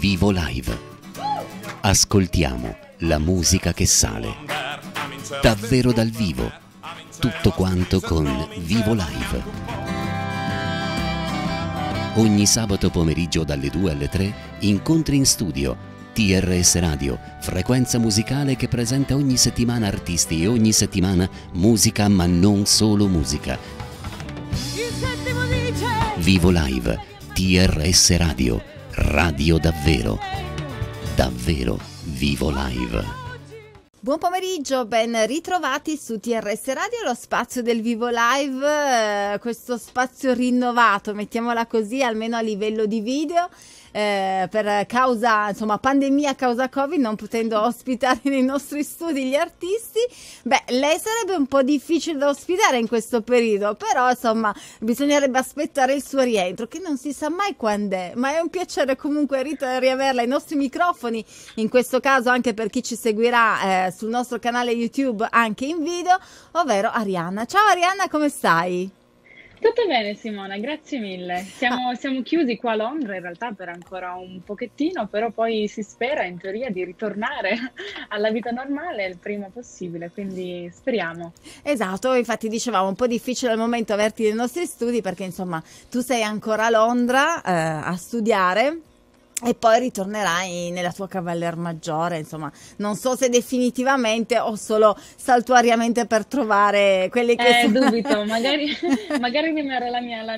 Vivo Live. Ascoltiamo la musica che sale. Davvero dal vivo. Tutto quanto con Vivo Live. Ogni sabato pomeriggio dalle 2 alle 3 incontri in studio. TRS Radio, frequenza musicale che presenta ogni settimana artisti e ogni settimana musica, ma non solo musica. Vivo Live, TRS Radio, radio davvero. Davvero Vivo Live. Buon pomeriggio, ben ritrovati su TRS Radio, lo spazio del Vivo Live, questo spazio rinnovato, mettiamola così, almeno a livello di video. Per causa, insomma, pandemia, causa Covid, non potendo ospitare nei nostri studi gli artisti, lei sarebbe un po' difficile da ospitare in questo periodo, però insomma bisognerebbe aspettare il suo rientro, che non si sa mai quando è, ma è un piacere comunque riaverla ai nostri microfoni, in questo caso anche per chi ci seguirà sul nostro canale YouTube anche in video, ovvero Arianna. Ciao Arianna, come stai? Tutto bene Simona, grazie mille. Siamo chiusi qua a Londra in realtà per ancora un pochettino, però poi si spera in teoria di ritornare alla vita normale il prima possibile, quindi speriamo. Esatto, infatti dicevamo un po' difficile al momento averti nei nostri studi perché insomma tu sei ancora a Londra a studiare. E poi ritornerai nella tua Cavallermaggiore, insomma, non so se definitivamente o solo saltuariamente per trovare quelli che sono... Dubito, magari rimarrà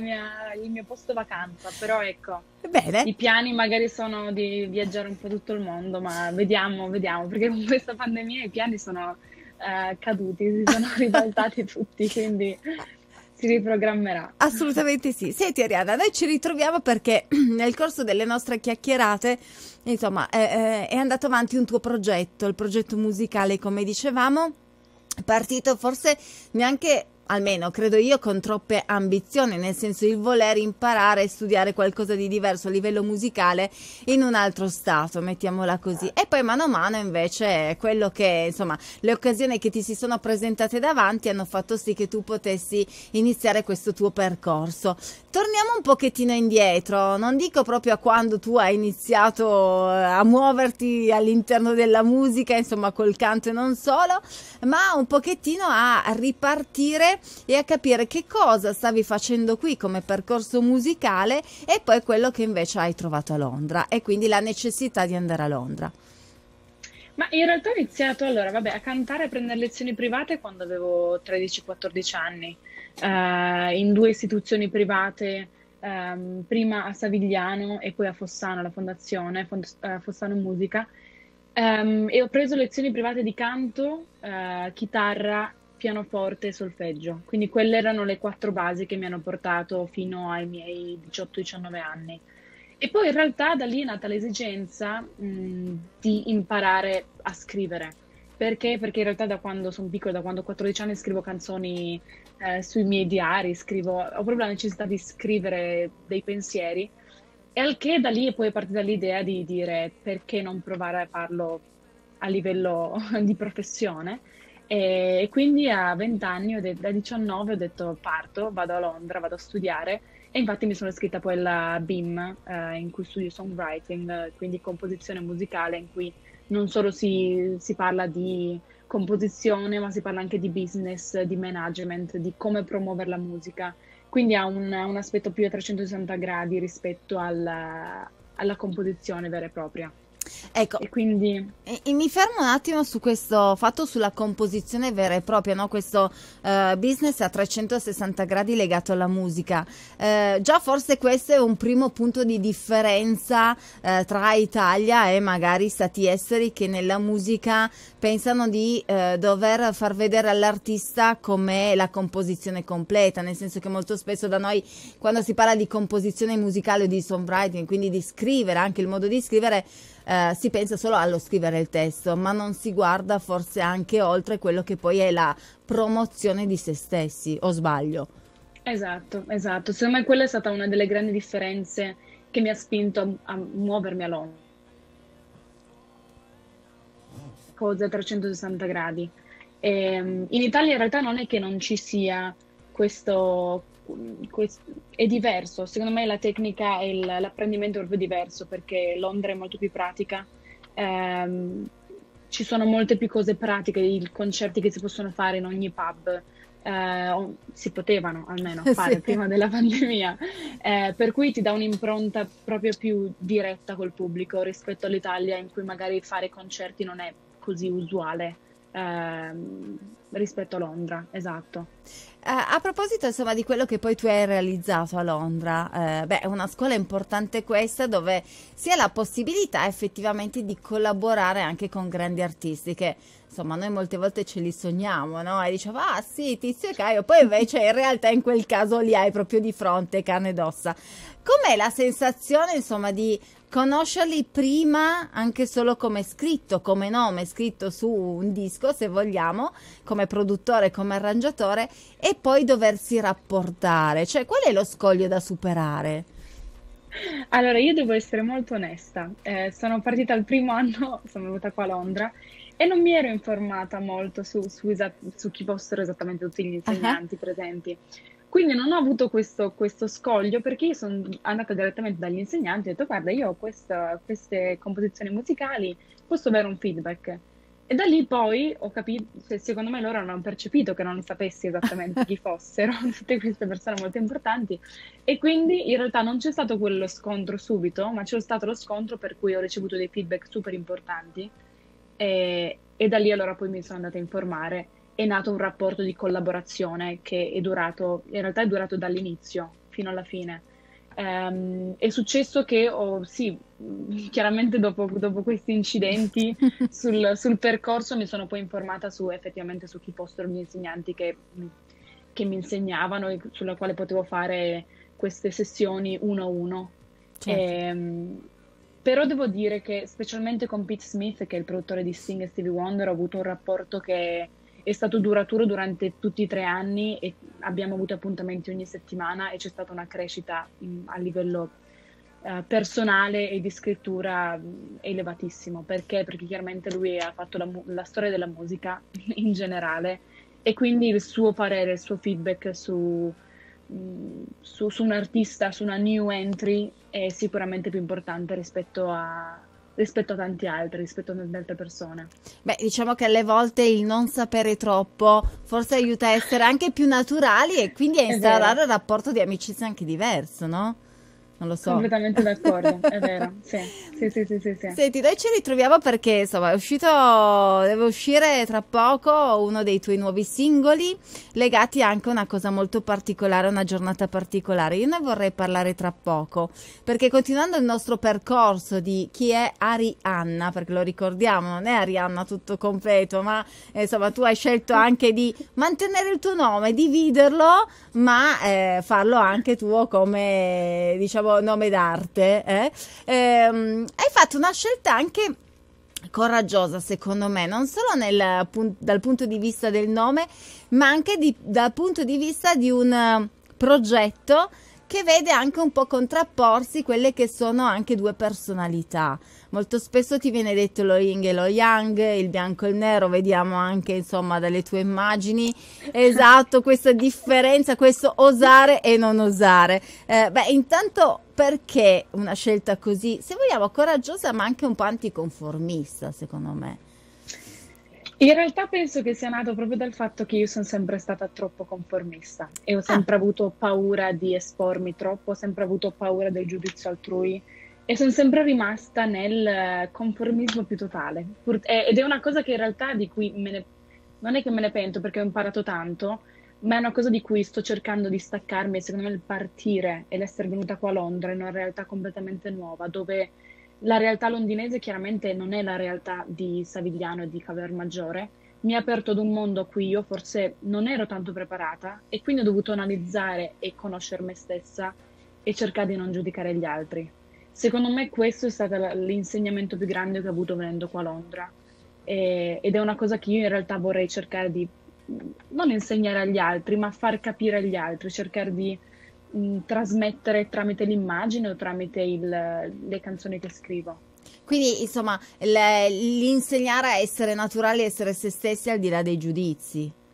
il mio posto vacanza, però ecco, bene. I piani magari sono di viaggiare un po' tutto il mondo, ma vediamo, perché con questa pandemia i piani sono caduti, si sono ribaltati tutti, quindi... si riprogrammerà. Assolutamente sì. Senti Arianna, noi ci ritroviamo perché nel corso delle nostre chiacchierate, insomma, è andato avanti un tuo progetto, il progetto musicale, come dicevamo, partito forse neanche, almeno credo io, con troppe ambizioni, nel senso il voler imparare e studiare qualcosa di diverso a livello musicale in un altro stato, mettiamola così. E poi mano a mano invece quello che, insomma, le occasioni che ti si sono presentate davanti hanno fatto sì che tu potessi iniziare questo tuo percorso. Torniamo un pochettino indietro, non dico proprio a quando tu hai iniziato a muoverti all'interno della musica, insomma col canto e non solo, ma un pochettino a ripartire e a capire che cosa stavi facendo qui come percorso musicale e poi quello che invece hai trovato a Londra e quindi la necessità di andare a Londra. Ma in realtà ho iniziato a cantare e a prendere lezioni private quando avevo 13-14 anni, in 2 istituzioni private, prima a Savigliano e poi a Fossano, la fondazione, Fossano Musica, e ho preso lezioni private di canto, chitarra, pianoforte e solfeggio, quindi quelle erano le 4 basi che mi hanno portato fino ai miei 18-19 anni. E poi in realtà da lì è nata l'esigenza di imparare a scrivere. Perché? Perché in realtà da quando sono piccola, da quando ho 14 anni scrivo canzoni sui miei diari, ho proprio la necessità di scrivere dei pensieri, e al che da lì poi è partita l'idea di dire perché non provare a farlo a livello di professione. E quindi a 20 anni, da 19 ho detto parto, vado a Londra, vado a studiare e infatti mi sono iscritta poi alla BIM in cui studio songwriting, quindi composizione musicale, in cui non solo si parla di composizione ma si parla anche di business, di management, di come promuovere la musica, quindi ha un aspetto più a 360 gradi rispetto alla composizione vera e propria. Ecco, e quindi e mi fermo un attimo su questo fatto, sulla composizione vera e propria, no? Questo business a 360 gradi legato alla musica. Già forse questo è un primo punto di differenza tra Italia e magari stati esteri che nella musica pensano di dover far vedere all'artista com'è la composizione completa, nel senso che molto spesso da noi quando si parla di composizione musicale o di songwriting, quindi di scrivere, anche il modo di scrivere, si pensa solo allo scrivere il testo, ma non si guarda forse anche oltre quello che poi è la promozione di se stessi, o sbaglio? Esatto. Secondo me quella è stata una delle grandi differenze che mi ha spinto a muovermi a Londra. Cose a 360 gradi. In Italia in realtà non è che non ci sia questo è diverso, secondo me la tecnica e l'apprendimento è proprio diverso perché Londra è molto più pratica. Ci sono molte più cose pratiche, i concerti che si possono fare in ogni pub, si potevano almeno fare Sì. prima della pandemia, per cui ti dà un'impronta proprio più diretta col pubblico rispetto all'Italia in cui magari fare concerti non è così usuale, rispetto a Londra, esatto. A proposito, insomma, di quello che poi tu hai realizzato a Londra, beh, è una scuola importante questa dove si ha la possibilità effettivamente di collaborare anche con grandi artisti che, insomma, noi molte volte ce li sogniamo, no? E diciamo, ah sì, Tizio e Caio, poi invece in realtà in quel caso li hai proprio di fronte, carne ed ossa. Com'è la sensazione, insomma, di conoscerli prima anche solo come scritto, come nome scritto su un disco, se vogliamo, come produttore, come arrangiatore, e poi doversi rapportare? Cioè, qual è lo scoglio da superare? Allora, io devo essere molto onesta. Sono partita il primo anno, sono venuta qua a Londra e non mi ero informata molto su chi fossero esattamente tutti gli Ah, insegnanti presenti. Quindi non ho avuto questo scoglio perché io sono andata direttamente dagli insegnanti e ho detto, guarda, io ho queste composizioni musicali, posso avere un feedback. E da lì poi ho capito, cioè, secondo me loro hanno percepito che non sapessi esattamente chi fossero tutte queste persone molto importanti e quindi in realtà non c'è stato quello scontro subito, ma c'è stato lo scontro per cui ho ricevuto dei feedback super importanti e da lì allora poi mi sono andata a informare. È nato un rapporto di collaborazione che è durato, in realtà è durato dall'inizio fino alla fine. È successo che, sì, chiaramente dopo questi incidenti sul percorso mi sono poi informata effettivamente su chi fossero gli insegnanti che mi insegnavano e sulla quale potevo fare queste sessioni uno a uno. certo. Ehm, Però devo dire che specialmente con Pete Smith, che è il produttore di Sting e Stevie Wonder, ho avuto un rapporto che è stato duraturo durante tutti i 3 anni e abbiamo avuto appuntamenti ogni settimana e c'è stata una crescita a livello personale e di scrittura elevatissimo. Perché? Perché chiaramente lui ha fatto la storia della musica in generale e quindi il suo parere, il suo feedback su un artista, su una new entry è sicuramente più importante rispetto a tanti altri, rispetto ad altre persone. Beh, diciamo che alle volte il non sapere troppo forse aiuta a essere anche più naturali e quindi a È vero, instaurare un rapporto di amicizia anche diverso, no? Non lo so. completamente d'accordo, è vero, sì, sì, sì, sì, sì, sì. Senti, noi ci ritroviamo perché insomma deve uscire tra poco uno dei tuoi nuovi singoli legati anche a una cosa molto particolare, una giornata particolare. Io ne vorrei parlare tra poco perché continuando il nostro percorso di chi è Arianna, perché lo ricordiamo, non è Arianna tutto completo, ma insomma tu hai scelto anche di mantenere il tuo nome, dividerlo, ma farlo anche tuo come diciamo nome d'arte, eh? Hai fatto una scelta anche coraggiosa, secondo me, non solo dal punto di vista del nome, ma anche dal punto di vista di un progetto che vede anche un po' contrapporsi quelle che sono anche due personalità. Molto spesso ti viene detto lo yin e lo yang, il bianco e il nero, vediamo anche insomma dalle tue immagini, esatto, questa differenza, questo osare e non osare. Beh, intanto perché una scelta così, se vogliamo, coraggiosa ma anche un po' anticonformista, secondo me? In realtà penso che sia nato proprio dal fatto che io sono sempre stata troppo conformista e ho Ah, sempre avuto paura di espormi troppo, ho sempre avuto paura del giudizio altrui e sono sempre rimasta nel conformismo più totale. Ed è una cosa che in realtà di cui non è che me ne pento perché ho imparato tanto, ma è una cosa di cui sto cercando di staccarmi e secondo me il partire e l'essere venuta qua a Londra in una realtà completamente nuova, dove la realtà londinese chiaramente non è la realtà di Savigliano e di Cavermaggiore, mi ha aperto ad un mondo a cui io forse non ero tanto preparata e quindi ho dovuto analizzare e conoscere me stessa e cercare di non giudicare gli altri. Secondo me questo è stato l'insegnamento più grande che ho avuto venendo qua a Londra ed è una cosa che io in realtà vorrei cercare di non insegnare agli altri, ma far capire agli altri, cercare di trasmettere tramite l'immagine o tramite le canzoni che scrivo. quindi insomma l'insegnare a essere naturali, essere se stessi al di là dei giudizi.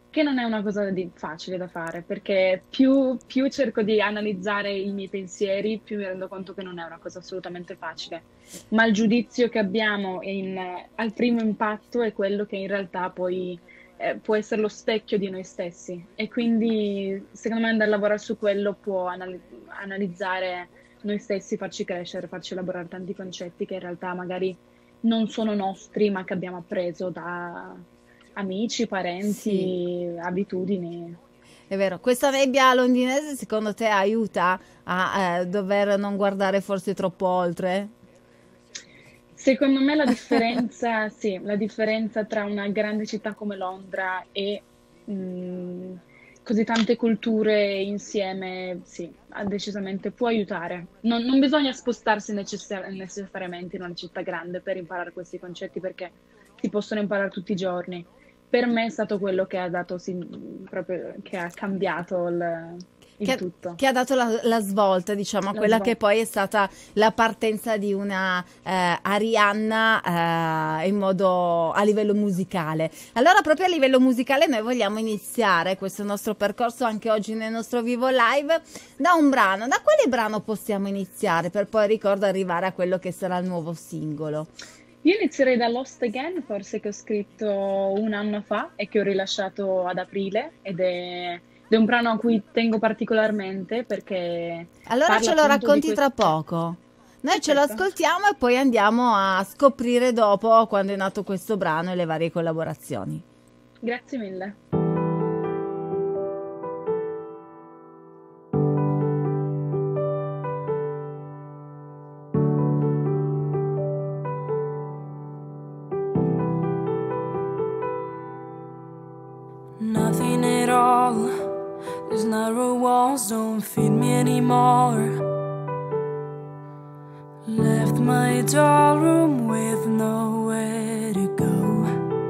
che non è una cosa facile da fare, perché più cerco di analizzare i miei pensieri, più mi rendo conto che non è una cosa assolutamente facile. Ma il giudizio che abbiamo al primo impatto è quello che in realtà poi può essere lo specchio di noi stessi. E quindi, secondo me, andare a lavorare su quello può analizzare noi stessi, farci crescere, farci elaborare tanti concetti che in realtà magari non sono nostri, ma che abbiamo appreso da amici, parenti, Sì. abitudini. È vero, questa nebbia londinese secondo te aiuta a dover non guardare forse troppo oltre? Secondo me la differenza, sì, la differenza tra una grande città come Londra e così tante culture insieme, sì, decisamente può aiutare. Non bisogna spostarsi necessariamente in una città grande per imparare questi concetti, perché si possono imparare tutti i giorni. Per me è stato quello che ha dato, sì, proprio, che ha cambiato il tutto. Che ha dato la svolta, diciamo, a La quella svolta. che poi è stata la partenza di una Arianna a livello musicale. Allora, proprio a livello musicale noi vogliamo iniziare questo nostro percorso anche oggi nel nostro Vivo Live da un brano. Da quale brano possiamo iniziare per poi, ricordo, arrivare a quello che sarà il nuovo singolo? Io inizierei da Lost Again, forse, che ho scritto un anno fa e che ho rilasciato ad aprile, ed è un brano a cui tengo particolarmente perché Allora parla ce lo appunto racconti di tra poco. Noi ce lo Perfetto. ascoltiamo e poi andiamo a scoprire dopo quando è nato questo brano e le varie collaborazioni. Grazie mille. Nothing at all. These narrow walls don't feed me anymore. Left my doll room with nowhere to go.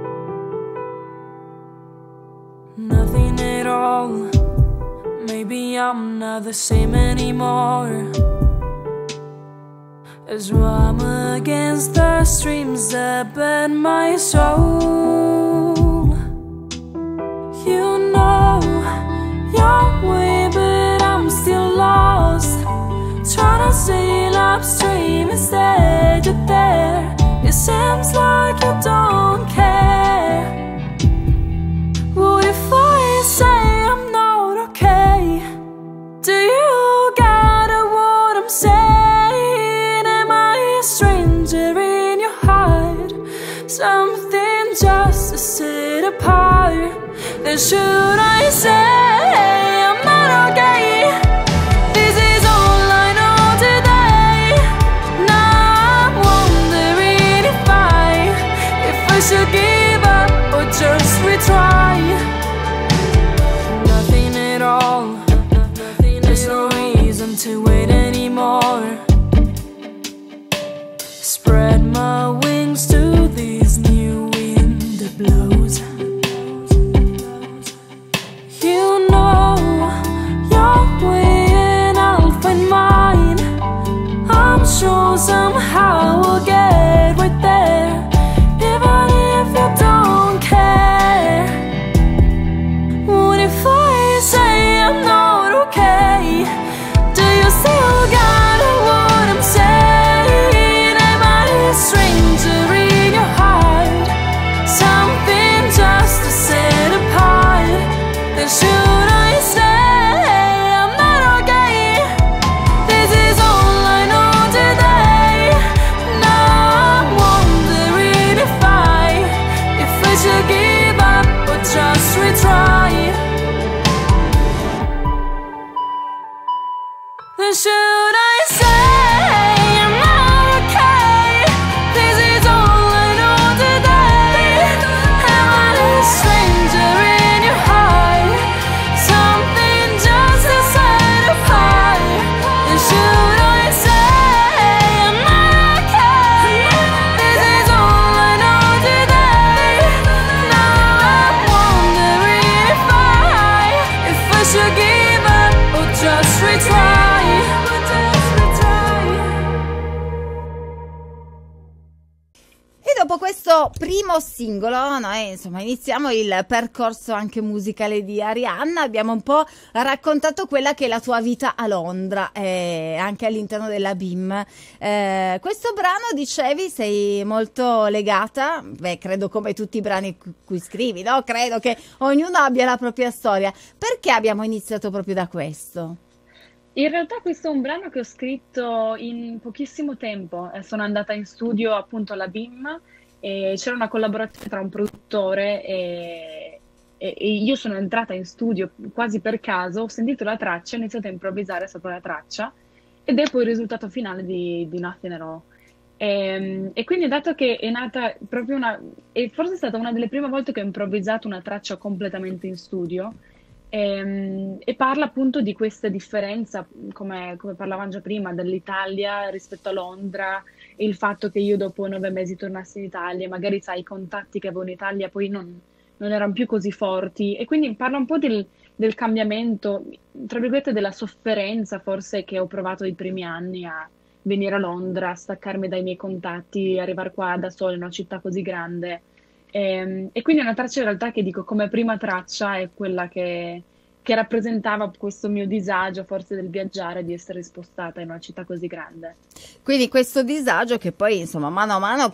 Nothing at all. Maybe I'm not the same anymore. As I'm against the streams that burn my soul. You know your way, but I'm still lost. Trying to sail upstream instead you're there. It seems like you don't care. What if I say I'm not okay? Do you gather what I'm saying? Am I a stranger in your heart? Something just to sit apart. Then should I say I'm not okay? This is all I know today. Now I'm wondering if I should give up or just retry. Nothing at all. There's no reason to wait anymore. Spread my wings to this new wind that blows. You know your way and I'll find mine. I'm sure somehow we'll get right there, even if you don't care. What if I say I'm not okay? Do you still got what I'm saying? Am I a stranger? dopo questo primo singolo, noi insomma iniziamo il percorso anche musicale di Arianna. Abbiamo un po' raccontato quella che è la tua vita a Londra, anche all'interno della BIM. Questo brano, dicevi, sei molto legata, credo come tutti i brani cui scrivi, no? Credo che ognuno abbia la propria storia. Perché abbiamo iniziato proprio da questo? In realtà questo è un brano che ho scritto in pochissimo tempo. Sono andata in studio appunto alla BIM e c'era una collaborazione tra un produttore e io sono entrata in studio quasi per caso, ho sentito la traccia, ho iniziato a improvvisare sopra la traccia ed è poi il risultato finale di Nothing at All. E quindi, dato che è nata proprio e forse è stata una delle prime volte che ho improvvisato una traccia completamente in studio. E parla appunto di questa differenza, come parlavamo già prima, dell'Italia rispetto a Londra, e il fatto che io dopo 9 mesi tornassi in Italia, e magari sai, i contatti che avevo in Italia poi non erano più così forti, e quindi parla un po' del cambiamento, tra virgolette della sofferenza forse che ho provato i primi anni a venire a Londra, a staccarmi dai miei contatti, arrivare qua da sola in una città così grande. E quindi è una traccia in realtà che dico come prima traccia è quella che rappresentava questo mio disagio forse del viaggiare, di essere spostata in una città così grande. Quindi questo disagio che poi insomma mano a mano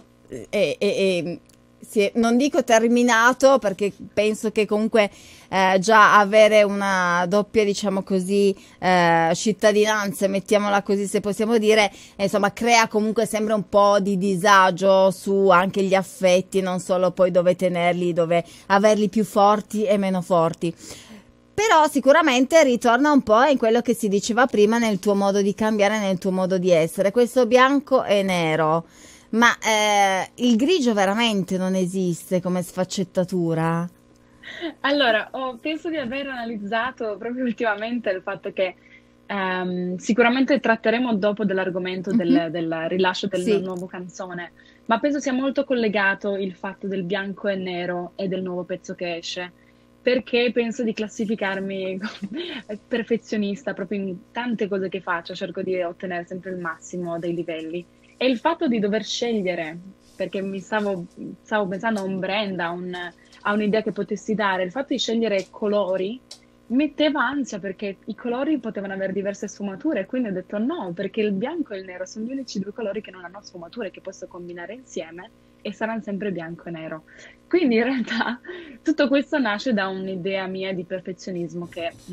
non dico terminato, perché penso che comunque già avere una doppia, diciamo così, cittadinanza, mettiamola così se possiamo dire, insomma crea comunque sempre un po' di disagio su anche gli affetti, non solo poi dove tenerli, dove averli più forti e meno forti. Però sicuramente ritorna un po' in quello che si diceva prima, nel tuo modo di cambiare, nel tuo modo di essere, questo bianco e nero. Ma il grigio veramente non esiste come sfaccettatura? Allora, penso di aver analizzato proprio ultimamente il fatto che sicuramente tratteremo dopo dell'argomento del rilascio del nuovo canzone, ma penso sia molto collegato il fatto del bianco e nero e del nuovo pezzo che esce, perché penso di classificarmi come perfezionista proprio in tante cose che faccio, cerco di ottenere sempre il massimo dei livelli. E il fatto di dover scegliere, perché mi stavo pensando a un brand, a un'idea che potessi dare, il fatto di scegliere colori metteva ansia, perché i colori potevano avere diverse sfumature, quindi ho detto no, perché il bianco e il nero sono gli unici due colori che non hanno sfumature, che posso combinare insieme e saranno sempre bianco e nero. Quindi in realtà tutto questo nasce da un'idea mia di perfezionismo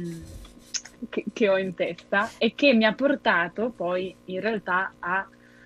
che ho in testa e che mi ha portato poi in realtà a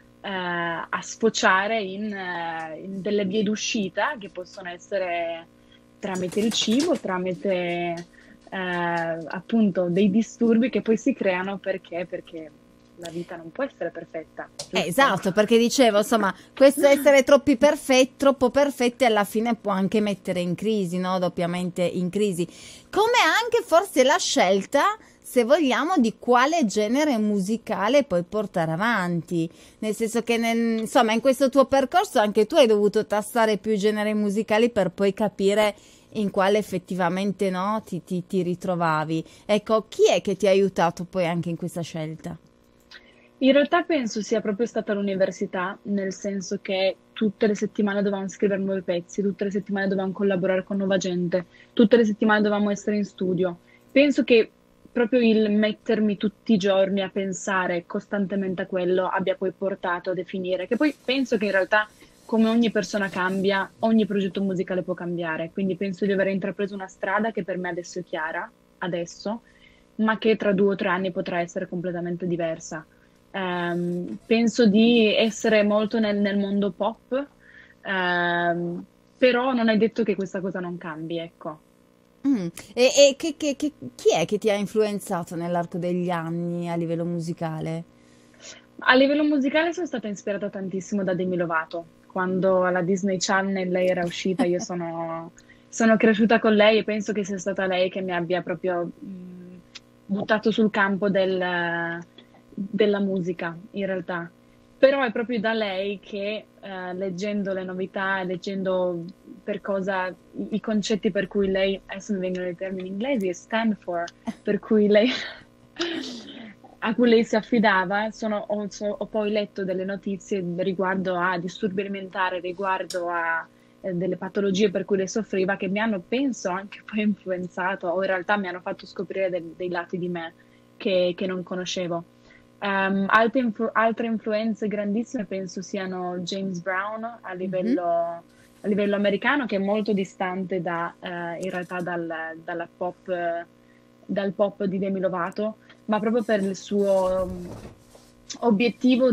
sfociare in delle vie d'uscita che possono essere tramite il cibo, tramite appunto dei disturbi che poi si creano perché la vita non può essere perfetta. Esatto, perché dicevo, insomma, questo essere troppo perfetti alla fine può anche mettere in crisi, no? Doppiamente in crisi. Come anche forse la scelta, se vogliamo, di quale genere musicale puoi portare avanti, nel senso che insomma in questo tuo percorso anche tu hai dovuto tastare più generi musicali per poi capire in quale effettivamente no ti ritrovavi. Ecco, chi è che ti ha aiutato poi anche in questa scelta? In realtà penso sia proprio stata l'università, nel senso che tutte le settimane dovevamo scrivere nuovi pezzi, tutte le settimane dovevamo collaborare con nuova gente, tutte le settimane dovevamo essere in studio. Penso che proprio il mettermi tutti i giorni a pensare costantemente a quello abbia poi portato a definire, che poi penso che in realtà come ogni persona cambia, ogni progetto musicale può cambiare, quindi penso di aver intrapreso una strada che per me adesso è chiara, adesso, ma che tra 2 o 3 anni potrà essere completamente diversa. Penso di essere molto nel mondo pop, però non è detto che questa cosa non cambi, ecco. E chi è che ti ha influenzato nell'arco degli anni a livello musicale? A livello musicale sono stata ispirata tantissimo da Demi Lovato. Quando alla Disney Channel lei era uscita, io sono cresciuta con lei e penso che sia stata lei che mi abbia proprio buttato sul campo della musica, in realtà. Però è proprio da lei che leggendo le novità, leggendo i concetti per cui lei, adesso mi vengono i termini inglesi, stand for, per cui lei a cui lei si affidava. Ho poi letto delle notizie riguardo a disturbi alimentari, riguardo a delle patologie per cui lei soffriva, che mi hanno, penso, anche poi influenzato, o in realtà mi hanno fatto scoprire dei lati di me che non conoscevo. Altre influenze grandissime penso siano James Brown Mhm. a livello americano, che è molto distante in realtà dal pop di Demi Lovato, ma proprio per il suo obiettivo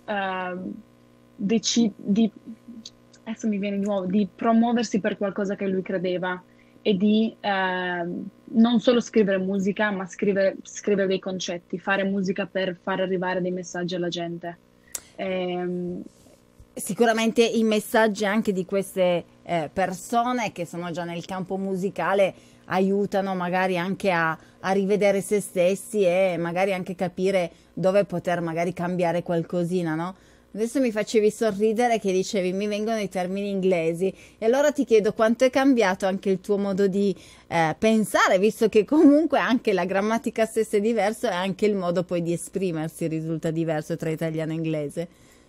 di, adesso mi viene di nuovo, di promuoversi per qualcosa che lui credeva e di non solo scrivere musica, ma scrivere dei concetti, fare musica per far arrivare dei messaggi alla gente. Ehm, Sicuramente i messaggi anche di queste persone che sono già nel campo musicale aiutano magari anche a rivedere se stessi e magari anche capire dove poter magari cambiare qualcosina, no? Adesso mi facevi sorridere che dicevi mi vengono i termini inglesi e allora ti chiedo quanto è cambiato anche il tuo modo di pensare, visto che comunque anche la grammatica stessa è diversa e anche il modo poi di esprimersi risulta diverso tra italiano e inglese.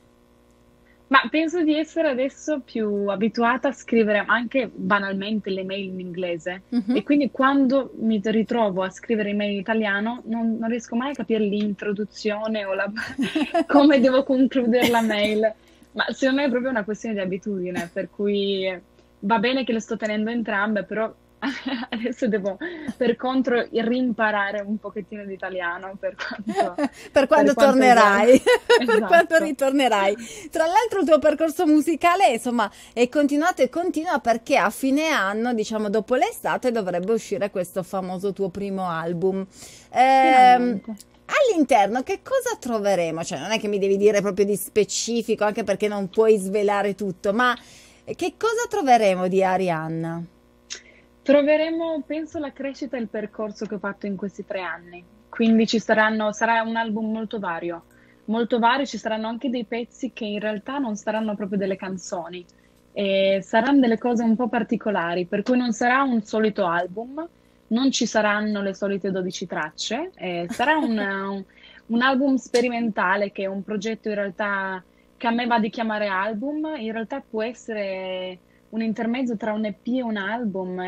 Ma penso di essere adesso più abituata a scrivere anche banalmente le mail in inglese, Mhm. e quindi quando mi ritrovo a scrivere email in italiano non riesco mai a capire l'introduzione o come devo concludere la mail. Ma secondo me è proprio una questione di abitudine, per cui va bene che le sto tenendo entrambe, però adesso devo per contro rimparare un pochettino di italiano Per per quando quanto riguarda. tornerai, per quando Esatto. ritornerai. Tra l'altro il tuo percorso musicale, insomma, è continuato e continua perché a fine anno, diciamo dopo l'estate, dovrebbe uscire questo famoso tuo primo album. Ehm, Finalmente. all'interno che cosa troveremo? Cioè, non è che mi devi dire proprio di specifico, anche perché non puoi svelare tutto, ma che cosa troveremo di Arianna? Troveremo, penso, la crescita e il percorso che ho fatto in questi 3 anni. Quindi sarà un album molto vario, ci saranno anche dei pezzi che in realtà non saranno proprio delle canzoni, e saranno delle cose un po' particolari, per cui non sarà un solito album, non ci saranno le solite 12 tracce, sarà un album sperimentale, che è un progetto in realtà che a me va di chiamare album, in realtà può essere un intermezzo tra un EP e un album.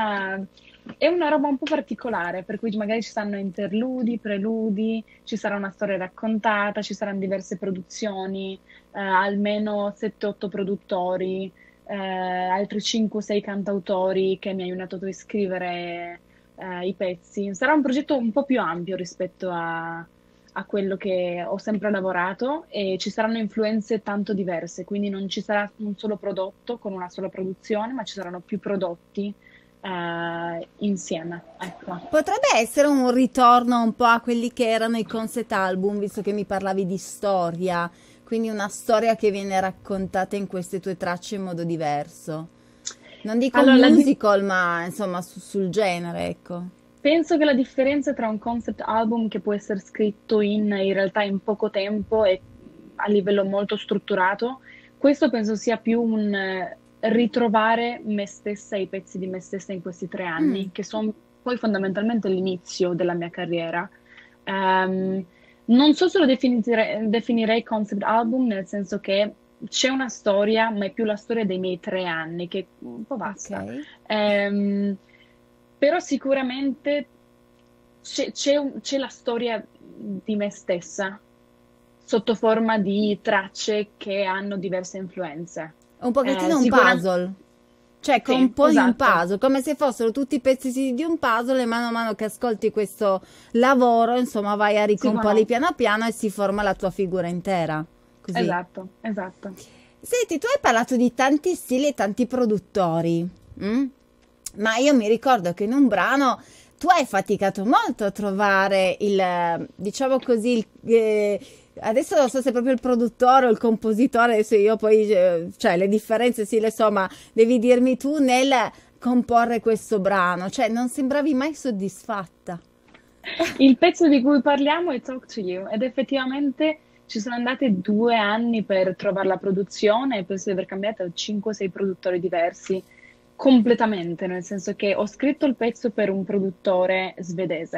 È una roba un po' particolare, per cui magari ci saranno interludi, preludi, ci sarà una storia raccontata, ci saranno diverse produzioni, almeno 7-8 produttori, altri 5-6 cantautori che mi hanno aiutato a scrivere i pezzi. Sarà un progetto un po' più ampio rispetto a quello che ho sempre lavorato, e ci saranno influenze tanto diverse, quindi non ci sarà un solo prodotto con una sola produzione, ma ci saranno più prodotti insieme. Ecco. Potrebbe essere un ritorno un po' a quelli che erano i concept album, visto che mi parlavi di storia, quindi una storia che viene raccontata in queste tue tracce in modo diverso. Non dico un Allora, musical, ma insomma sul genere, ecco. penso che la differenza tra un concept album che può essere scritto in realtà in poco tempo e a livello molto strutturato, questo penso sia più un ritrovare me stessa e i pezzi di me stessa in questi 3 anni, Mm, che sono poi fondamentalmente l'inizio della mia carriera. Ehm, Non so se lo definirei concept album, nel senso che c'è una storia, ma è più la storia dei miei 3 anni, che un po' ok. basta. Ehm, Però sicuramente c'è la storia di me stessa sotto forma di tracce che hanno diverse influenze. Un pochettino un Sicuramente puzzle. Cioè, sì, componi un esatto, puzzle, come se fossero tutti i pezzi di un puzzle e mano a mano che ascolti questo lavoro, insomma, vai a ricomporli sicuramente, piano piano e si forma la tua figura intera. Così. esatto, esatto. Senti, tu hai parlato di tanti stili e tanti produttori, mm? Ma io mi ricordo che in un brano tu hai faticato molto a trovare diciamo così, adesso non so se è proprio il produttore o il compositore, adesso io poi, cioè le differenze sì le so, ma devi dirmi tu nel comporre questo brano, cioè non sembravi mai soddisfatta. Il pezzo di cui parliamo è Talk to You, ed effettivamente ci sono andate 2 anni per trovare la produzione, e penso di aver cambiato 5-6 produttori diversi completamente, nel senso che ho scritto il pezzo per un produttore svedese.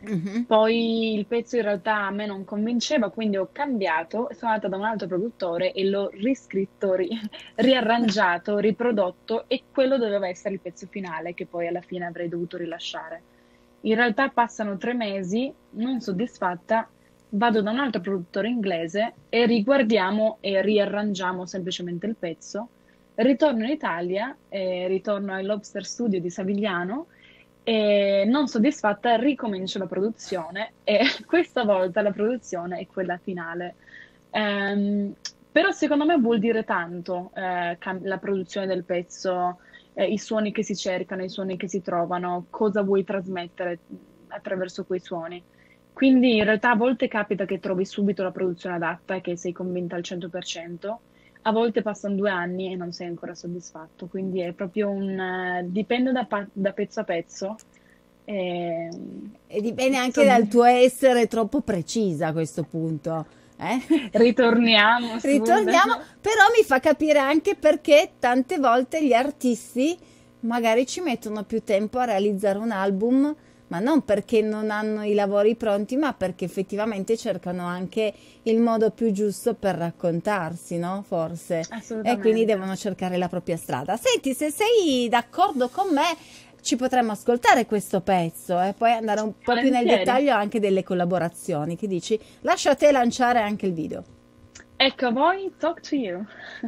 Poi il pezzo in realtà a me non convinceva, quindi ho cambiato, sono andata da un altro produttore e l'ho riscritto, riarrangiato, riprodotto, e quello doveva essere il pezzo finale che poi alla fine avrei dovuto rilasciare. In realtà passano 3 mesi, non soddisfatta, vado da un altro produttore inglese e riguardiamo e riarrangiamo semplicemente il pezzo. Ritorno in Italia, ritorno ai Lobster Studio di Savigliano e non soddisfatta ricomincio la produzione, e questa volta la produzione è quella finale. Però secondo me vuol dire tanto la produzione del pezzo, i suoni che si cercano, i suoni che si trovano, cosa vuoi trasmettere attraverso quei suoni. Quindi in realtà a volte capita che trovi subito la produzione adatta e che sei convinta al 100%, a volte passano 2 anni e non sei ancora soddisfatto, quindi è proprio dipende da pezzo a pezzo. E dipende anche dal tuo essere troppo precisa a questo punto. Ritorniamo, però mi fa capire anche perché tante volte gli artisti magari ci mettono più tempo a realizzare un album, ma non perché non hanno i lavori pronti, ma perché effettivamente cercano anche il modo più giusto per raccontarsi, no? Forse. E quindi devono cercare la propria strada. Senti, se sei d'accordo con me, ci potremmo ascoltare questo pezzo e poi andare un po' più nel dettaglio anche delle collaborazioni. Che dici? Lascio a te lanciare anche il video. Ecco a voi, Talk to You.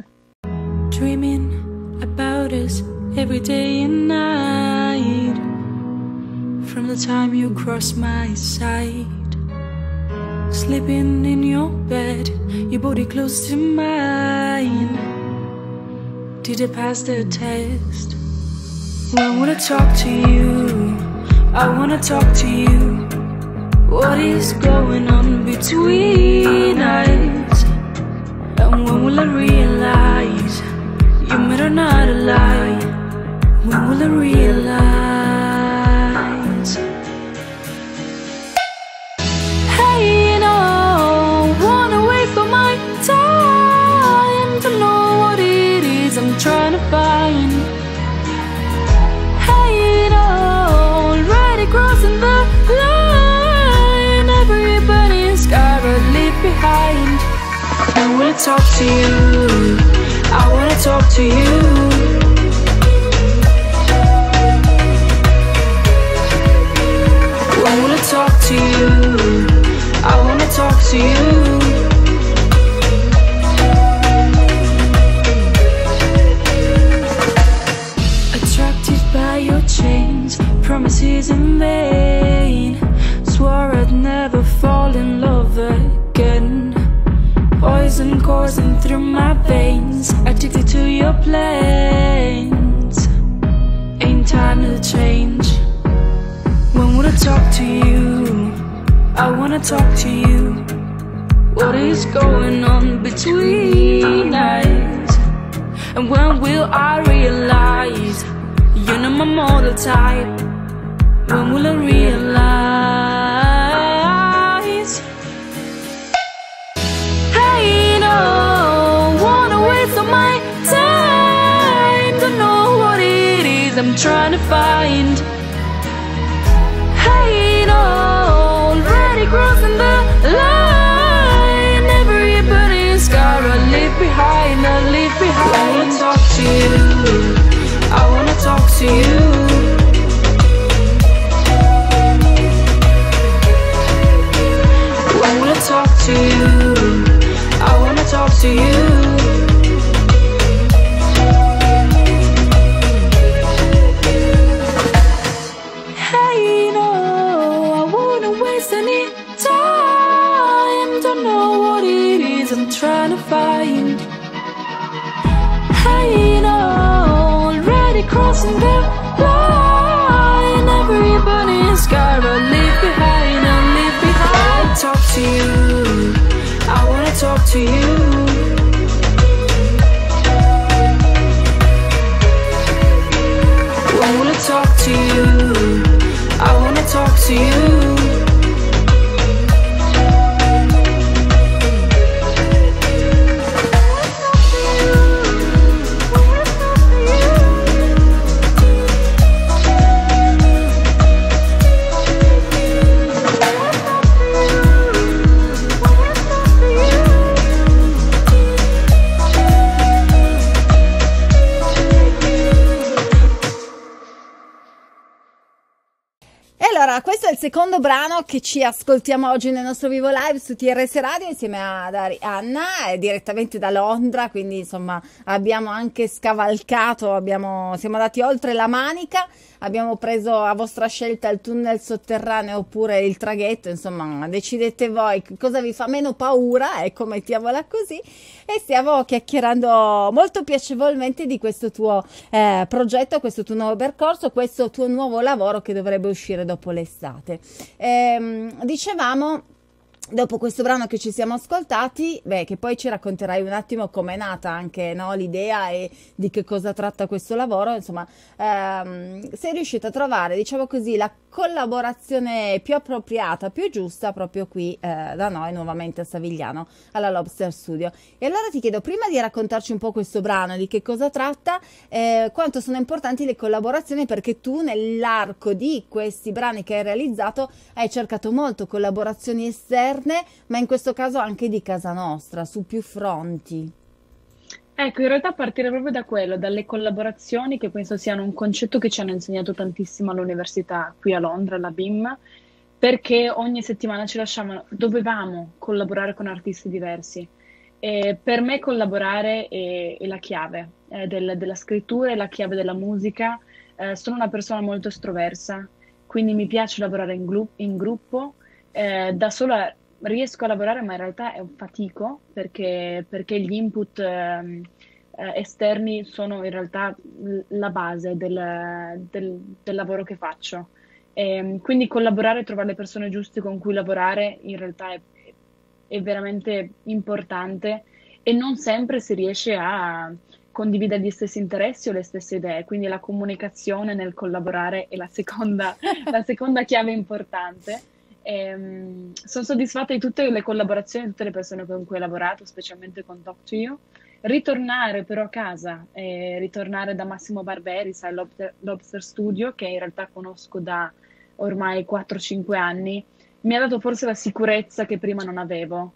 Dreaming about us every day and night. From the time you crossed my side, sleeping in your bed, your body close to mine. Did it pass the test? Well, I wanna talk to you, I wanna talk to you. What is going on between us? And when will I realize you made her not a lie? When will I realize? Hey, you know, wanna wait for my time to know what it is I'm trying to find. Hey, you know, already crossing the line, everybody's gotta leave behind. I wanna talk to you, I wanna talk to you. I wanna talk to you, I wanna talk to you. Attracted by your chains, promises in vain. Swore I'd never fall in love again. Poison coursing through my veins, addicted to your planes. Ain't time to change. When will I talk to you? I wanna talk to you. What is going on between us? And when will I realize you're not my model type? When will I realize? Hey, no, wanna waste all my time to know what it is I'm trying to find. Already crossing the line, everybody's gotta leave behind, leave behind. I wanna talk to you, I wanna talk to you. I wanna talk to you, I wanna talk to you. Trying to find. Hey, you know, already crossing the line, everybody's gotta leave behind and leave behind. I wanna talk to you, I wanna talk to you. I wanna talk to you, I wanna talk to you. Allora, questo è il secondo brano che ci ascoltiamo oggi nel nostro vivo live su TRS Radio insieme ad Arianna, direttamente da Londra, quindi insomma abbiamo anche scavalcato, siamo andati oltre la Manica, abbiamo preso a vostra scelta il tunnel sotterraneo oppure il traghetto, insomma decidete voi cosa vi fa meno paura, ecco, mettiamola così, e stiamo chiacchierando molto piacevolmente di questo tuo progetto, questo tuo nuovo percorso, questo tuo nuovo lavoro che dovrebbe uscire dopo l'estate. Dicevamo, dopo questo brano che ci siamo ascoltati, che poi ci racconterai un attimo com'è nata anche, no, l'idea e di che cosa tratta questo lavoro, insomma, sei riuscita a trovare, diciamo così, la collaborazione più appropriata, più giusta proprio qui da noi, nuovamente a Savigliano, alla Lobster Studio. E allora ti chiedo, prima di raccontarci un po' questo brano, di che cosa tratta, quanto sono importanti le collaborazioni, perché tu nell'arco di questi brani che hai realizzato hai cercato molto collaborazioni esterne, ma in questo caso anche di casa nostra, su più fronti. Ecco, in realtà a partire proprio da quello, dalle collaborazioni, che penso siano un concetto che ci hanno insegnato tantissimo all'università qui a Londra, alla BIM, perché ogni settimana dovevamo collaborare con artisti diversi. E per me collaborare è la chiave della scrittura, è la chiave della musica. Sono una persona molto estroversa, quindi mi piace lavorare in gruppo. Da sola riesco a lavorare, ma in realtà è un fatico perché gli input esterni sono in realtà la base del lavoro che faccio. Quindi collaborare, trovare le persone giuste con cui lavorare in realtà è veramente importante, e non sempre si riesce a condividere gli stessi interessi o le stesse idee, quindi la comunicazione nel collaborare è la seconda chiave importante. Sono soddisfatta di tutte le collaborazioni, di tutte le persone con cui ho lavorato, specialmente con Talk to You. Ritornare però a casa, ritornare da Massimo Barberi, sai, Lobster Studio, che in realtà conosco da ormai 4-5 anni, mi ha dato forse la sicurezza che prima non avevo.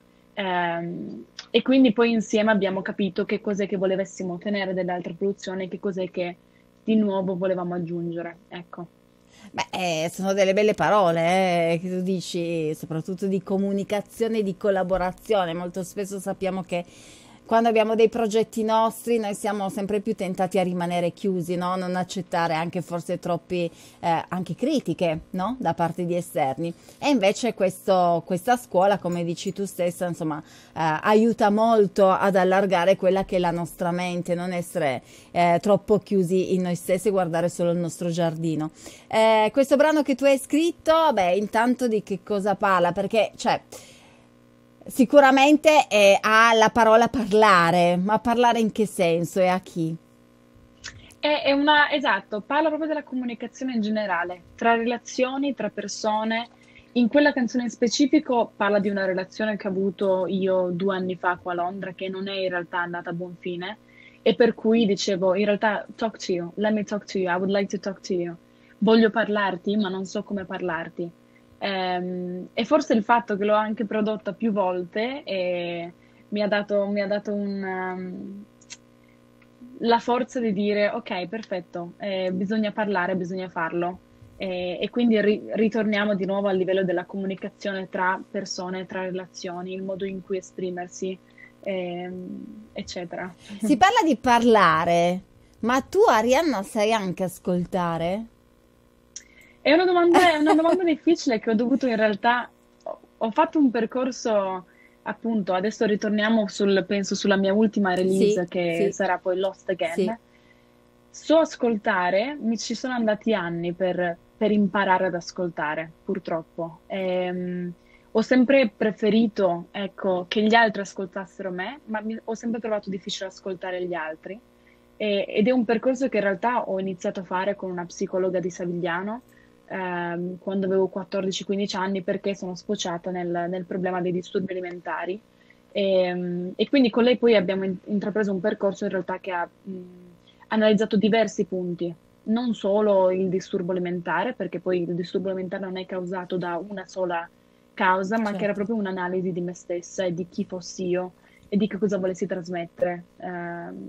E quindi poi insieme abbiamo capito che cos'è che volevamo ottenere dalle altre produzioni e che cos'è che di nuovo volevamo aggiungere, ecco. Beh, sono delle belle parole, che tu dici, soprattutto di comunicazione e di collaborazione. Molto spesso sappiamo che quando abbiamo dei progetti nostri noi siamo sempre più tentati a rimanere chiusi, no? Non accettare anche forse troppi anche critiche, no? Da parte di esterni. E invece questa scuola, come dici tu stessa, insomma, aiuta molto ad allargare quella che è la nostra mente, non essere troppo chiusi in noi stessi e guardare solo il nostro giardino. Questo brano che tu hai scritto, intanto di che cosa parla? Perché, cioè, sicuramente ha la parola parlare, ma parlare in che senso e a chi? Esatto, parla proprio della comunicazione in generale, tra relazioni, tra persone. In quella canzone in specifico parla di una relazione che ho avuto io 2 anni fa qua a Londra, che non è in realtà andata a buon fine, e per cui dicevo, in realtà, talk to you, let me talk to you, I would like to talk to you. Voglio parlarti, ma non so come parlarti. E forse il fatto che l'ho anche prodotta più volte mi ha dato la forza di dire ok, perfetto, bisogna parlare, bisogna farlo, e quindi ritorniamo di nuovo al livello della comunicazione tra persone, tra relazioni, il modo in cui esprimersi, eccetera. Si parla di parlare, ma tu, Arianna, sai anche ascoltare? È una domanda difficile che ho dovuto in realtà, ho fatto un percorso, appunto, adesso ritorniamo penso sulla mia ultima release, Sì, che sì, sarà poi Lost Again. sì. So ascoltare, mi ci sono andati anni per imparare ad ascoltare, purtroppo. Ho sempre preferito, ecco, che gli altri ascoltassero me, ma ho sempre trovato difficile ascoltare gli altri. Ed è un percorso che in realtà ho iniziato a fare con una psicologa di Savigliano, quando avevo 14-15 anni, perché sono sfociata nel problema dei disturbi alimentari. E quindi con lei poi abbiamo intrapreso un percorso in realtà che ha analizzato diversi punti, non solo il disturbo alimentare, perché poi il disturbo alimentare non è causato da una sola causa, ma che era Certo. proprio un'analisi di me stessa e di chi fossi io e di che cosa volessi trasmettere, e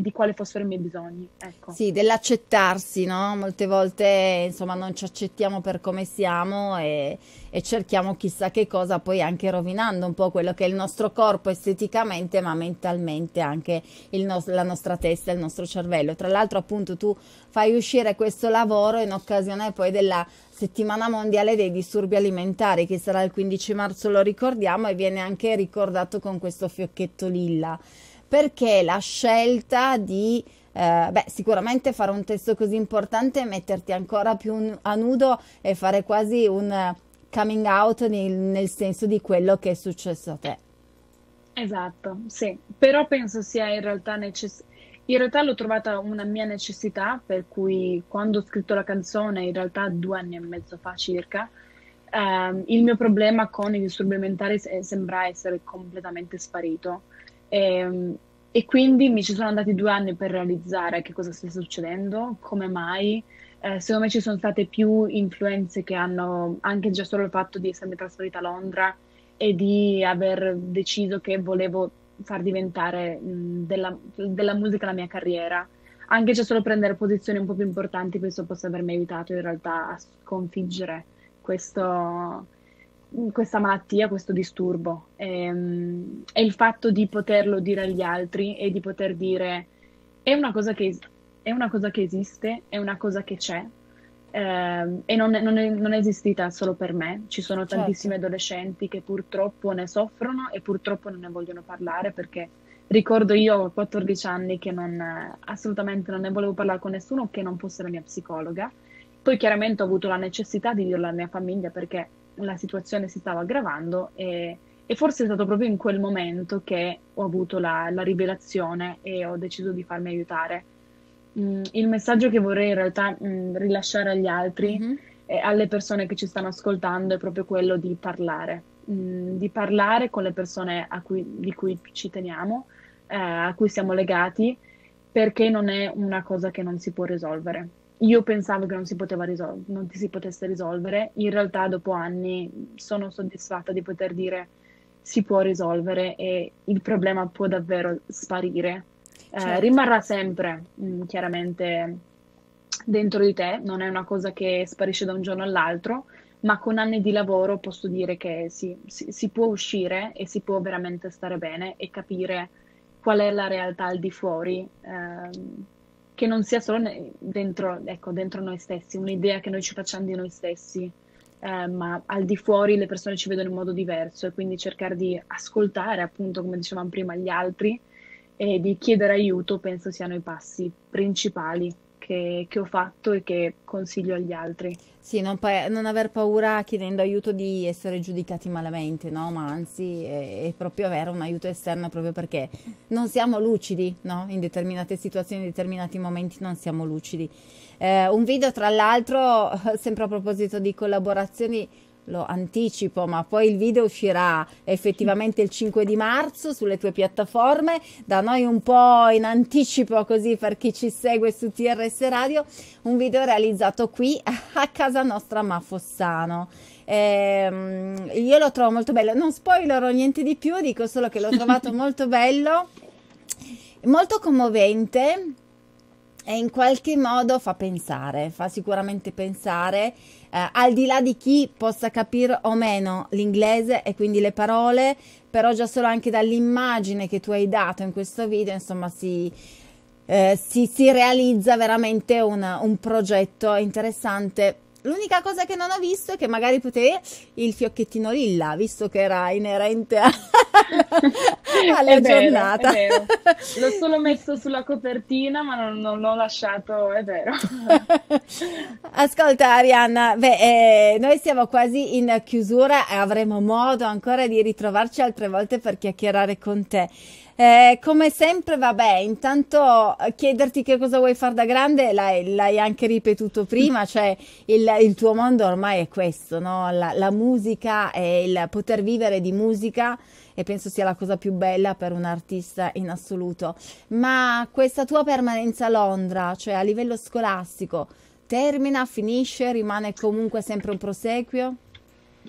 di quali fossero i miei bisogni, ecco. Sì, dell'accettarsi, no? Molte volte, insomma, non ci accettiamo per come siamo e cerchiamo chissà che cosa, poi anche rovinando un po' quello che è il nostro corpo esteticamente, ma mentalmente anche la nostra testa, il nostro cervello. Tra l'altro, appunto, tu fai uscire questo lavoro in occasione poi della Settimana Mondiale dei Disturbi Alimentari, che sarà il 15 marzo, lo ricordiamo, e viene anche ricordato con questo fiocchetto lilla. Perché la scelta di sicuramente fare un testo così importante e metterti ancora più a nudo e fare quasi un coming out nel senso di quello che è successo a te. Esatto, sì, però penso sia in realtà in realtà l'ho trovata una mia necessità, per cui quando ho scritto la canzone, in realtà 2 anni e mezzo fa circa, il mio problema con i disturbi alimentari sembra essere completamente sparito. E quindi mi ci sono andati 2 anni per realizzare che cosa sta succedendo, come mai. Secondo me ci sono state più influenze che hanno anche già solo il fatto di essermi trasferita a Londra e di aver deciso che volevo far diventare della musica la mia carriera. Anche già solo prendere posizioni un po' più importanti, questo possa avermi aiutato in realtà a sconfiggere questa malattia, questo disturbo. E il fatto di poterlo dire agli altri e di poter dire è una cosa che esiste, è una cosa che c'è, e non è esistita solo per me. Ci sono tantissimi adolescenti che purtroppo ne soffrono e purtroppo non ne vogliono parlare, perché ricordo io a 14 anni che assolutamente non ne volevo parlare con nessuno che non fosse la mia psicologa. Poi chiaramente ho avuto la necessità di dirlo alla mia famiglia perché la situazione si stava aggravando e forse è stato proprio in quel momento che ho avuto la rivelazione e ho deciso di farmi aiutare. Il messaggio che vorrei in realtà rilasciare agli altri e alle persone che ci stanno ascoltando è proprio quello di parlare con le persone di cui ci teniamo, a cui siamo legati, perché non è una cosa che non si può risolvere. Io pensavo che non si potesse risolvere, in realtà dopo anni sono soddisfatta di poter dire si può risolvere e il problema può davvero sparire. Rimarrà sempre chiaramente dentro di te, non è una cosa che sparisce da un giorno all'altro, ma con anni di lavoro posso dire che si può uscire e si può veramente stare bene e capire qual è la realtà al di fuori, che non sia solo dentro noi stessi, un'idea che noi ci facciamo di noi stessi, ma al di fuori le persone ci vedono in modo diverso, e quindi cercare di ascoltare, appunto, come dicevamo prima, gli altri e di chiedere aiuto penso siano i passi principali che ho fatto e che consiglio agli altri. Sì, non aver paura chiedendo aiuto di essere giudicati malamente, no? Ma anzi è proprio avere un aiuto esterno, proprio perché non siamo lucidi, no? In determinate situazioni, in determinati momenti non siamo lucidi. Un video, tra l'altro, sempre a proposito di collaborazioni, lo anticipo, ma poi il video uscirà effettivamente il 5 di marzo sulle tue piattaforme, da noi un po' in anticipo, così per chi ci segue su TRS Radio, un video realizzato qui a casa nostra a Mafossano. Io lo trovo molto bello, non spoilerò niente di più, dico solo che l'ho trovato molto bello, molto commovente e in qualche modo fa sicuramente pensare, al di là di chi possa capire o meno l'inglese e quindi le parole, però già solo anche dall'immagine che tu hai dato in questo video, insomma, si realizza veramente un progetto interessante. L'unica cosa che non ho visto è che magari potevi il fiocchettino lilla, visto che era inerente alla giornata. È vero. L'ho solo messo sulla copertina, ma non l'ho lasciato, è vero. Ascolta Arianna, noi siamo quasi in chiusura e avremo modo ancora di ritrovarci altre volte per chiacchierare con te. Come sempre, vabbè, intanto chiederti che cosa vuoi fare da grande, l'hai anche ripetuto prima, cioè il tuo mondo ormai è questo, no? La musica e il poter vivere di musica, e penso sia la cosa più bella per un artista in assoluto. Ma questa tua permanenza a Londra, cioè a livello scolastico, termina, finisce, rimane comunque sempre un proseguio?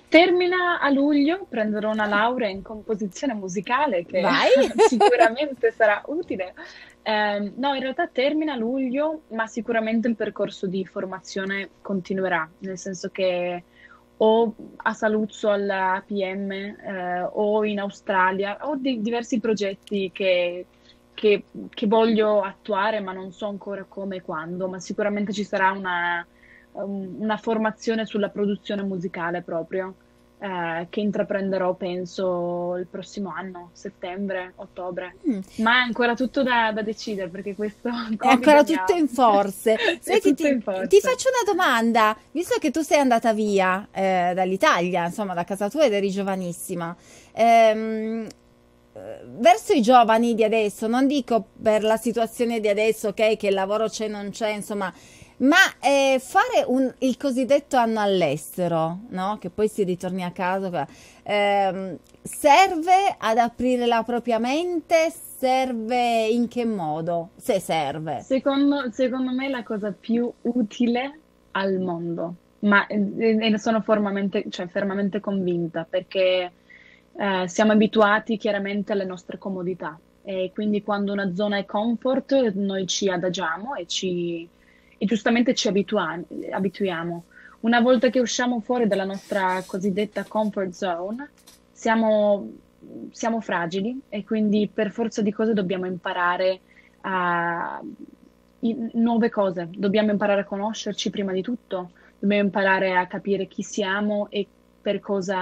Termina a luglio, prenderò una laurea in composizione musicale che Vai. sicuramente sarà utile. No, in realtà termina a luglio, ma sicuramente il percorso di formazione continuerà, nel senso che o a Saluzzo alla APM, o in Australia, ho diversi progetti che voglio attuare, ma non so ancora come e quando, ma sicuramente ci sarà una formazione sulla produzione musicale proprio, che intraprenderò, penso, il prossimo anno, settembre, ottobre. Mm. Ma è ancora tutto da decidere, perché questo È ancora Covid mi tutto ha... in forze. È Senti, tutto in ti forza. faccio una domanda, visto che tu sei andata via dall'Italia, insomma, da casa tua ed eri giovanissima, ehm, verso i giovani di adesso, non dico per la situazione di adesso, ok, che il lavoro c'è, non c'è, insomma, ma fare il cosiddetto anno all'estero, no? Che poi si ritorni a casa, serve ad aprire la propria mente? Serve in che modo? Se serve. Secondo me è la cosa più utile al mondo, ma e ne sono cioè, fermamente convinta, perché siamo abituati chiaramente alle nostre comodità e quindi quando una zona è comfort noi ci adagiamo e giustamente ci abituiamo. Una volta che usciamo fuori dalla nostra cosiddetta comfort zone, siamo, siamo fragili e quindi per forza di cose dobbiamo imparare a nuove cose, dobbiamo imparare a conoscerci prima di tutto, dobbiamo imparare a capire chi siamo e per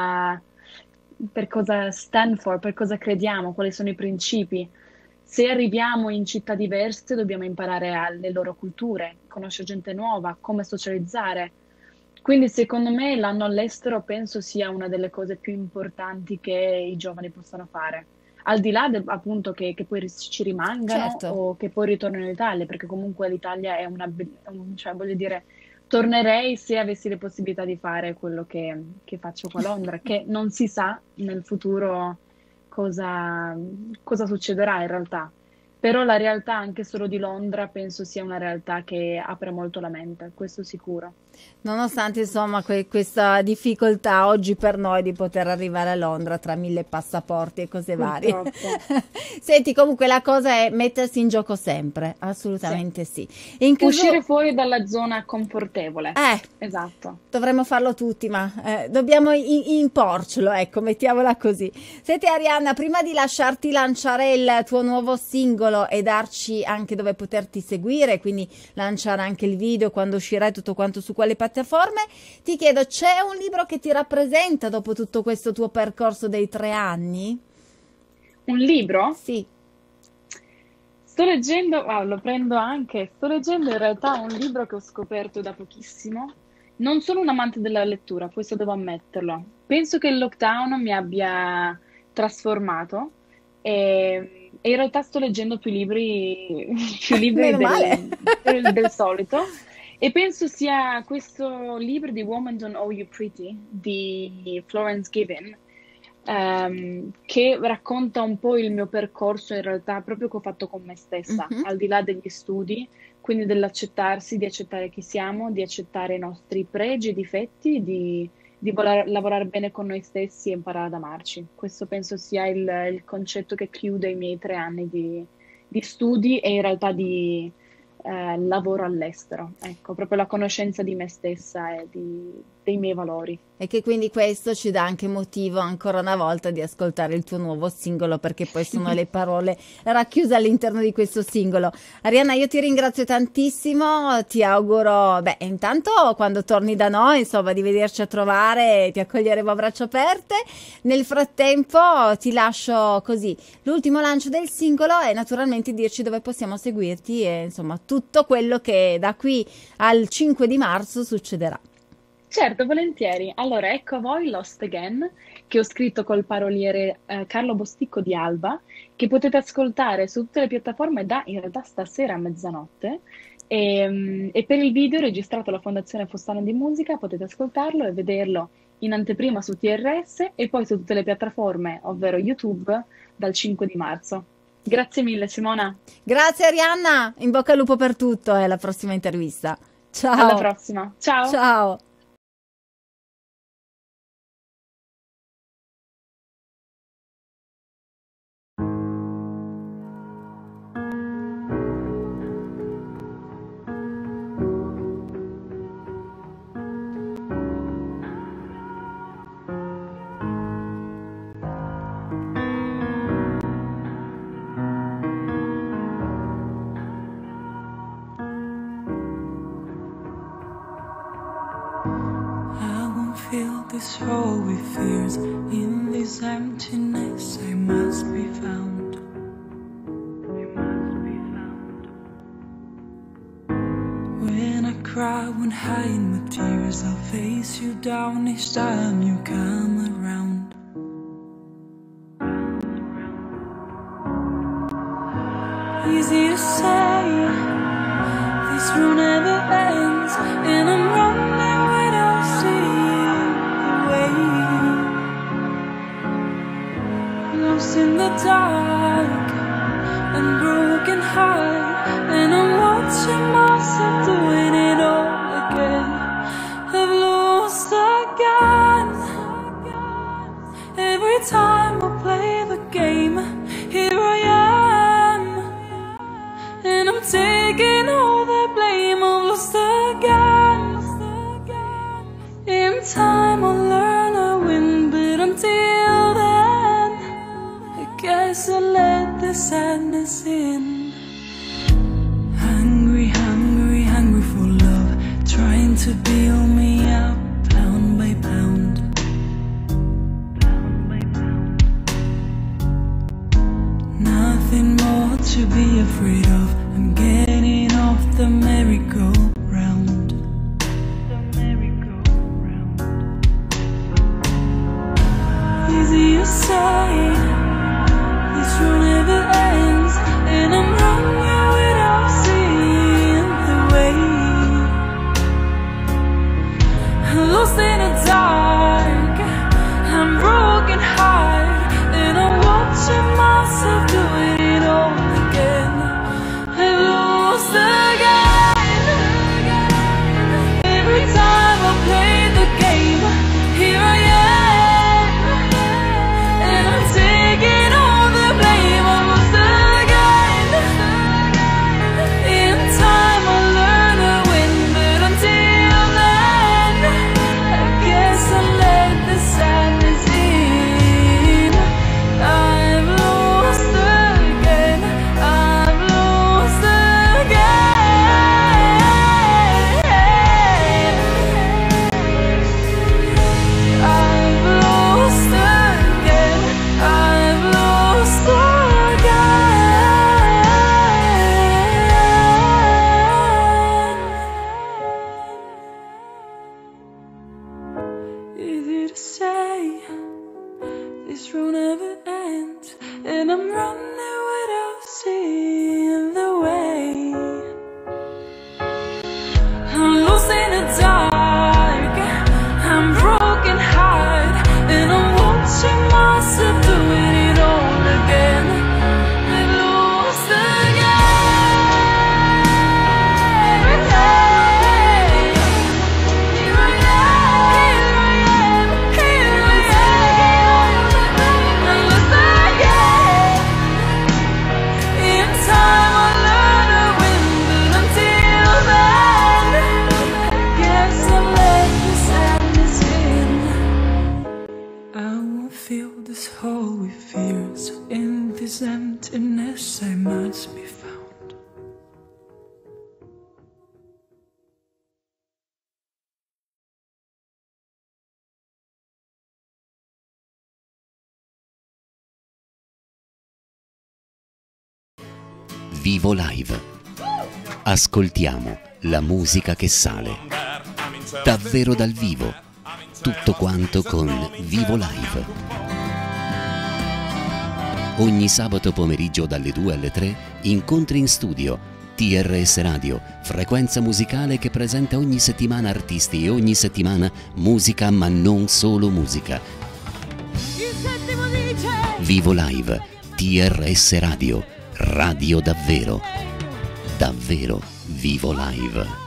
cosa stand for, per cosa crediamo, quali sono i principi. Se arriviamo in città diverse, dobbiamo imparare alle loro culture, conoscere gente nuova, come socializzare. Quindi, secondo me, l'anno all'estero penso sia una delle cose più importanti che i giovani possano fare. Al di là appunto che poi ci rimangano Certo. o che poi ritornino in Italia, perché comunque l'Italia è cioè voglio dire, tornerei se avessi le possibilità di fare quello che faccio qua a Londra, che non si sa nel futuro cosa, cosa succederà in realtà. Però la realtà anche solo di Londra penso sia una realtà che apre molto la mente, questo sicuro. Nonostante insomma questa difficoltà oggi per noi di poter arrivare a Londra tra mille passaporti e cose varie. Purtroppo. Senti, comunque la cosa è mettersi in gioco sempre, Sì. assolutamente sì. E in Uscire caso, fuori dalla zona confortevole. Esatto. dovremmo farlo tutti, ma dobbiamo imporcelo, ecco, mettiamola così. Senti Arianna, prima di lasciarti lanciare il tuo nuovo singolo e darci anche dove poterti seguire, quindi lanciare anche il video quando uscirà e tutto quanto su quale piattaforme, ti chiedo, c'è un libro che ti rappresenta dopo tutto questo tuo percorso dei 3 anni? Un libro? Sì. Sto leggendo, lo prendo anche, sto leggendo in realtà un libro che ho scoperto da pochissimo. Non sono un amante della lettura, questo devo ammetterlo. Penso che il lockdown mi abbia trasformato e in realtà sto leggendo più libri Meno male. del solito e penso sia questo libro di Woman Don't Owe You Pretty di Florence Given, che racconta un po' il mio percorso in realtà proprio che ho fatto con me stessa, Mhm. al di là degli studi, quindi dell'accettarsi, di accettare chi siamo, di accettare i nostri pregi e difetti, di lavorare bene con noi stessi e imparare ad amarci. Questo penso sia il concetto che chiude i miei 3 anni di studi e in realtà di lavoro all'estero. Ecco, proprio la conoscenza di me stessa e dei miei valori. E che quindi questo ci dà anche motivo ancora una volta di ascoltare il tuo nuovo singolo, perché poi sono le parole racchiuse all'interno di questo singolo. Arianna, io ti ringrazio tantissimo, ti auguro, beh, intanto quando torni da noi, insomma, di vederci a trovare, ti accoglieremo a braccia aperte. Nel frattempo ti lascio così l'ultimo lancio del singolo e naturalmente dirci dove possiamo seguirti e insomma tutto quello che da qui al 5 di marzo succederà. Certo, volentieri. Allora, ecco a voi Lost Again, che ho scritto col paroliere Carlo Bosticco di Alba, che potete ascoltare su tutte le piattaforme da in realtà stasera a mezzanotte. E per il video registrato alla Fondazione Fossano di Musica potete ascoltarlo e vederlo in anteprima su TRS e poi su tutte le piattaforme, ovvero YouTube, dal 5 di marzo. Grazie mille, Simona. Grazie Arianna, in bocca al lupo per tutto e alla prossima intervista. Alla Ciao. prossima. Ciao. Ciao. this hole with fears. In this emptiness I must be found. When I cry, when hide my tears, I'll face you down each time you come around. Easy to say, this road never ends, and I'm running without seeing the way. Lost in the dark and broken heart, and I'm watching myself doing it all again. I've lost again. Every time I play the game, here I am, and I'm taking all the blame. I've lost again. In time I'll learn I win, but until then I guess I'll let the sadness in. Hungry, hungry, hungry for love, trying to build me up pound by pound. Nothing more to be afraid of, I'm getting off the merry-go-round. Easy to say, this road never ends, and I'm running without seeing the way. I'm lost in the dark, I'm broken heart, and I'm watching myself doing it all again. I've lost again. Every time I play the game, here I am, and I'm taking all the blame. I'm lost again. In time I'll learn to win, but until then I guess I'll let the sadness in. I've lost again. I've lost again. I've lost again. I've lost again. Easy to say, this road never ends, and I'm running without seeing the way. I'm lost in the dark, I'm broken heart, and I'm watching myself doing it all again. I've lost again. Here I am, here I am. I'm lost again. In time I'll learn to win, but until then I guess I'll let the sadness in. I won't fill this hole with fears. In this emptiness I must be found. Vivo Live. Ascoltiamo la musica che sale. Davvero dal vivo. Tutto quanto con Vivo Live. Ogni sabato pomeriggio dalle 2 alle 3 incontri in studio. TRS Radio, frequenza musicale che presenta ogni settimana artisti e ogni settimana musica, ma non solo musica. Vivo Live, TRS Radio, radio davvero. Davvero Vivo Live.